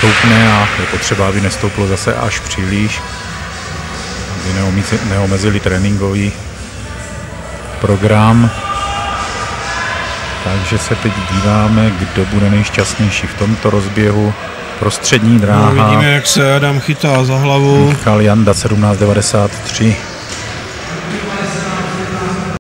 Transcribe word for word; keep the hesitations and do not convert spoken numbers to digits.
nestoupne a je potřeba, aby nestouplo zase až příliš, aby neomezili tréninkový program. Takže se teď díváme, kdo bude nejšťastnější v tomto rozběhu. Prostřední dráha. No, vidíme, jak se Adam chytá za hlavu. Michal Janda sedmnáct devadesát tři.